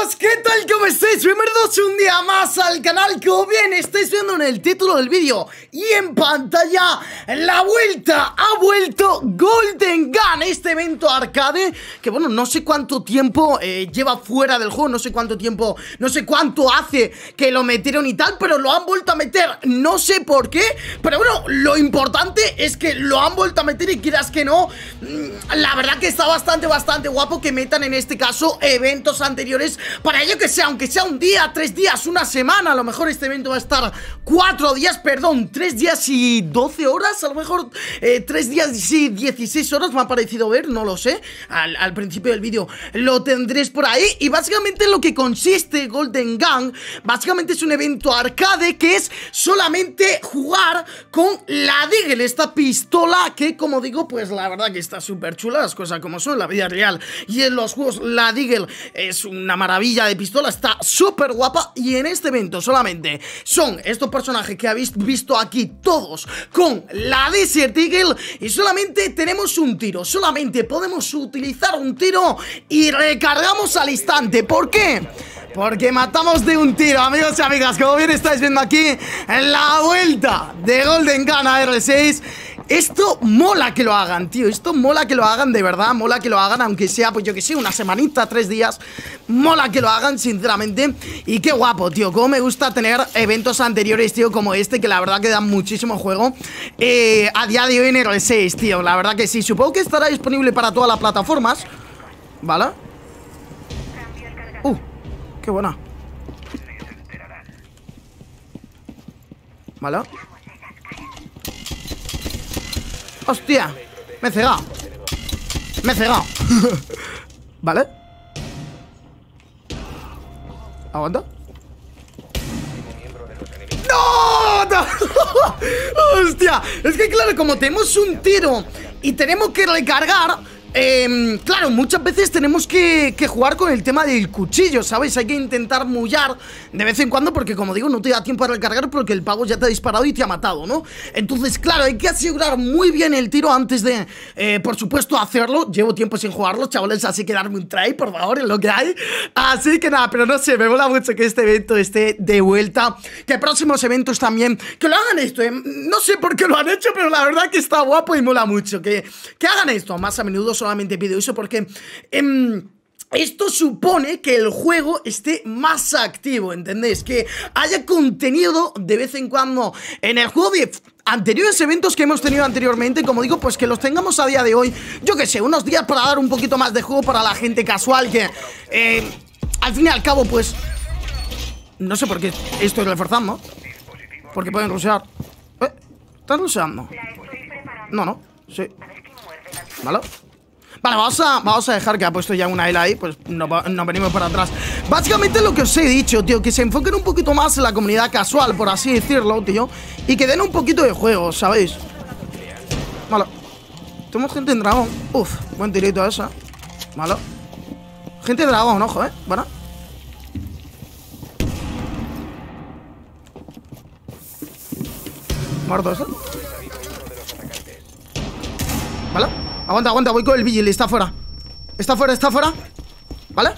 Chicos, ¿qué tal? ¿Cómo estáis? Bienvenidos un día más al canal. Como bien estáis viendo en el título del vídeo y en pantalla, ha vuelto Golden Gun, este evento arcade que bueno, no sé cuánto tiempo lleva fuera del juego, no sé cuánto tiempo, no sé cuánto hace que lo metieron y tal, pero lo han vuelto a meter, no sé por qué, pero bueno, lo importante es que lo han vuelto a meter y quieras que no, la verdad que está bastante guapo que metan en este caso eventos anteriores para ello que sea, aunque sea un día, 3 días, una semana, a lo mejor este evento va a estar 4 días, perdón, 3 días y 12 horas, a lo mejor 3 días y 16 horas me ha parecido ver, no lo sé, al principio del vídeo lo tendréis por ahí. Y básicamente lo que consiste Golden Gun, básicamente es un evento arcade que es solamente jugar con la Deagle, esta pistola que, como digo, pues la verdad que está súper chula, las cosas como son, la vida real y en los juegos la Deagle es una maravilla de pistola, está súper guapa. Y en este evento solamente son estos personajes que habéis visto aquí, todos con la Desert Eagle, y solamente tenemos un tiro, solamente podemos utilizar un tiro y recargamos al instante. ¿Por qué? Porque matamos de un tiro, amigos y amigas. Como bien estáis viendo aquí en la vuelta de Golden Gun a R6. Esto mola que lo hagan, tío. Esto mola que lo hagan, de verdad. Mola que lo hagan, aunque sea, pues yo que sé, una semanita, 3 días. Mola que lo hagan, sinceramente. Y qué guapo, tío. Cómo me gusta tener eventos anteriores, tío, como este, que la verdad que dan muchísimo juego a día de hoy en R6, tío. La verdad que sí. Supongo que estará disponible para todas las plataformas, ¿vale? Qué buena. ¿Vale? ¡Hostia! Me he cegado. Me he cegado. ¿Vale? ¿Aguanta? ¡No! ¡No! ¡Hostia! Es que claro, como tenemos un tiro y tenemos que recargar, claro, muchas veces tenemos que jugar con el tema del cuchillo, ¿sabes? Hay que intentar mullar de vez en cuando porque, como digo, no te da tiempo a recargar porque el pavo ya te ha disparado y te ha matado, ¿no? Entonces, claro, hay que asegurar muy bien el tiro antes de, por supuesto, hacerlo. Llevo tiempo sin jugarlo, chavales, así que darme un try, por favor, es lo que hay. Así que nada, pero no sé, me mola mucho que este evento esté de vuelta, que próximos eventos también, que lo hagan esto, no sé por qué lo han hecho, pero la verdad que está guapo y mola mucho que hagan esto más a menudo. Solamente pido eso porque esto supone que el juego esté más activo, ¿entendéis? Que haya contenido de vez en cuando en el juego de anteriores eventos que hemos tenido anteriormente, como digo, pues que los tengamos a día de hoy, yo que sé, unos días para dar un poquito más de juego para la gente casual que, al fin y al cabo, pues, no sé por qué estoy reforzando, porque pueden rushear. ¿Están rusheando? No, sí. ¿Vale? Vale, vamos a dejar que ha puesto ya una L ahí. Pues nos venimos para atrás. Básicamente lo que os he dicho, tío, que se enfoquen un poquito más en la comunidad casual, por así decirlo, tío, y que den un poquito de juego, ¿sabéis? Vale. Tenemos gente en dragón. Uf, buen tirito ese. Vale. Gente de dragón, ojo, bueno. Muerto ese. Vale. Aguanta, voy con el Vigil, está fuera. Está fuera. ¿Vale?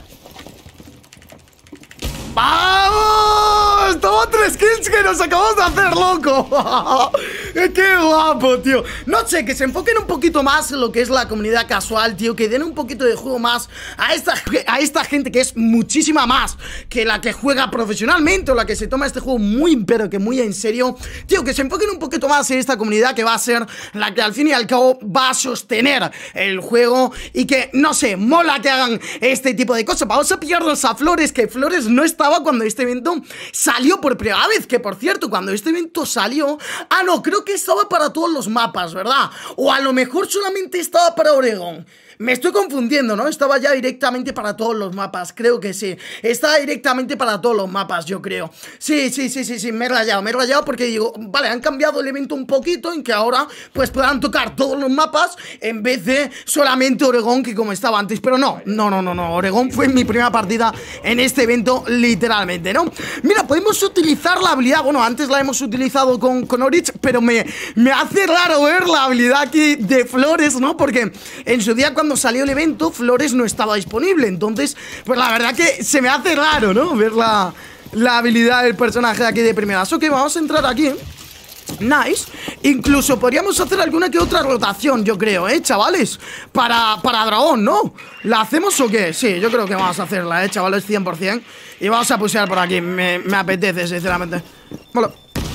¡Vamos! Toma 3 kills que nos acabamos de hacer, loco. ¡Qué guapo, tío! No sé, que se enfoquen un poquito más en lo que es la comunidad casual, tío. Que den un poquito de juego más a esta gente que es muchísima más que la que juega profesionalmente o la que se toma este juego muy, pero que muy en serio. Tío, que se enfoquen un poquito más en esta comunidad que va a ser la que al fin y al cabo va a sostener el juego. Y que, no sé, mola que hagan este tipo de cosas. Vamos a pillarnos a Flores, que Flores no estaba cuando este evento salió por primera vez. Que por cierto, cuando este evento salió, no, creo que estaba para todos los mapas, ¿verdad? O a lo mejor solamente estaba para Oregón. Me estoy confundiendo, ¿no? Estaba ya directamente para todos los mapas, creo que sí. Estaba directamente para todos los mapas, yo creo. Sí, me he rayado porque digo, vale, han cambiado el evento un poquito en que ahora pues puedan tocar todos los mapas en vez de solamente Oregón, que como estaba antes. Pero no, Oregón fue mi primera partida en este evento, literalmente, ¿no? Mira, podemos utilizar la habilidad, bueno, antes la hemos utilizado con Orich, pero me hace raro ver la habilidad aquí de Flores, ¿no? Porque en su día, cuando cuando salió el evento, Flores no estaba disponible. Entonces, pues la verdad que se me hace raro, ¿no? Ver la habilidad del personaje de aquí de primeras. Ok, vamos a entrar aquí. Nice. Incluso podríamos hacer alguna que otra rotación, yo creo, chavales. Para dragón, ¿no? ¿La hacemos o qué? Sí, yo creo que vamos a hacerla, chavales, 100%. Y vamos a pusear por aquí, me apetece, sinceramente. Vale.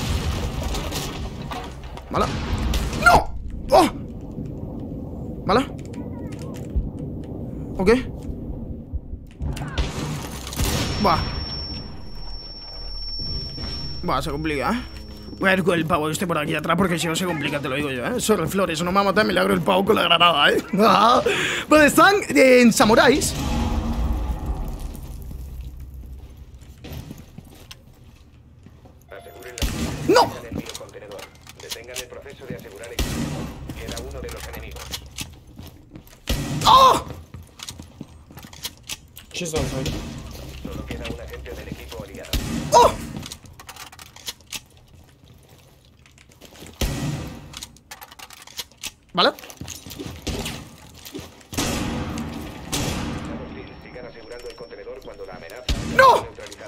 Vale. ¡No! ¡Oh! Vale. Ok. Buah, se complica, Voy a ir con el pavo este por aquí atrás porque si no se complica, te lo digo yo, Sobre Flores, no me va a matar milagro el pavo con la granada, Pues están en samuráis. ¡No! ¡Oh! ¡Oh! ¿Vale? ¡No!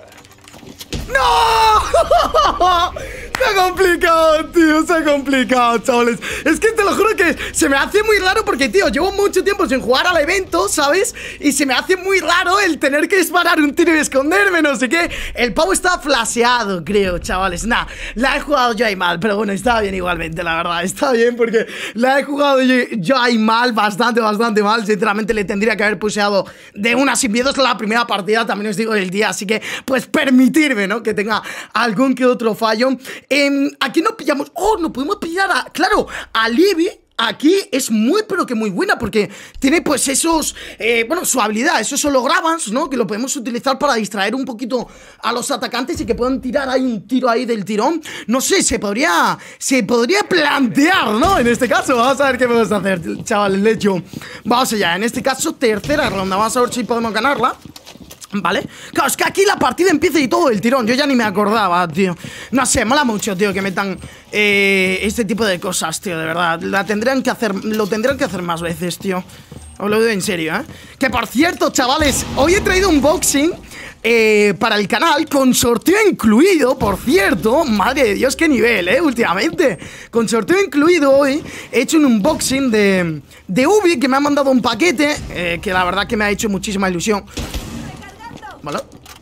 ¡No! Se ha complicado, tío, se ha complicado, chavales. Es que te lo juro que se me hace muy raro porque, tío, llevo mucho tiempo sin jugar al evento, ¿sabes? Y se me hace muy raro el tener que disparar un tiro y esconderme, no sé qué. El pavo está flasheado, creo, chavales. Nah, la he jugado yo ahí mal, pero bueno, está bien igualmente, la verdad. Está bien porque la he jugado yo ahí mal, bastante mal. Sinceramente le tendría que haber puseado de una sin miedos la primera partida, también os digo, del día. Así que, pues, permitirme, ¿no? Que tenga algún que otro fallo. Aquí no pillamos... ¡Oh! No podemos pillar a... Claro, a Libby aquí es muy, pero que muy buena porque tiene pues esos... bueno, su habilidad, esos hologramas, ¿no? Que lo podemos utilizar para distraer un poquito a los atacantes y que puedan tirar ahí un tiro ahí del tirón. No sé, se podría plantear, ¿no? En este caso, vamos a ver qué podemos hacer, chavales, de hecho. Vamos allá, en este caso, tercera ronda. Vamos a ver si podemos ganarla. ¿Vale? Claro, es que aquí la partida empieza y todo el tirón. Yo ya ni me acordaba, tío. No sé, mola mucho, tío, que metan este tipo de cosas, tío, de verdad. Lo tendrían que hacer más veces, tío. Os lo digo en serio, Que por cierto, chavales, hoy he traído un unboxing para el canal, con sorteo incluido, por cierto. Madre de Dios, qué nivel, últimamente. Con sorteo incluido hoy he hecho un unboxing de Ubi, que me ha mandado un paquete, que la verdad que me ha hecho muchísima ilusión. ¿Vale?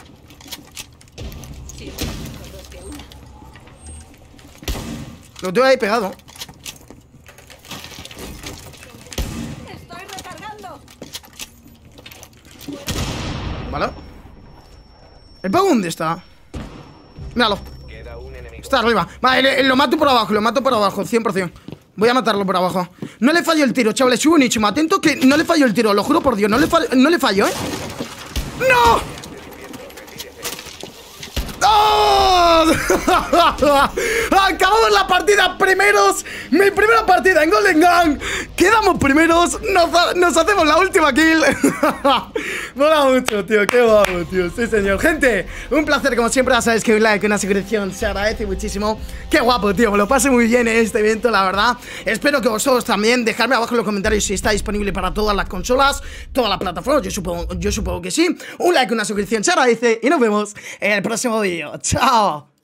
Lo tengo ahí pegado. Estoy recargando. ¿Vale? ¿El pavo dónde está? Míralo. Está arriba. Vale, lo mato por abajo, 100%. Voy a matarlo por abajo. No le fallo el tiro, chavales, soy buenísimo. Atento que no le fallo el tiro, lo juro por Dios. No le fallo, ¡No! ¡Oh! Acabamos la partida primeros. Mi primera partida en Golden Gun. Quedamos primeros. Nos hacemos la última kill. Mola mucho, tío. Qué guapo, tío. Sí, señor. Gente, un placer. Como siempre, ya sabéis que un like, una suscripción se agradece muchísimo. Qué guapo, tío. Me lo pasé muy bien en este evento, la verdad. Espero que vosotros también. Dejadme abajo en los comentarios si está disponible para todas las consolas, todas las plataformas. Yo supongo que sí. Un like, una suscripción se agradece. Y nos vemos en el próximo vídeo. Chao.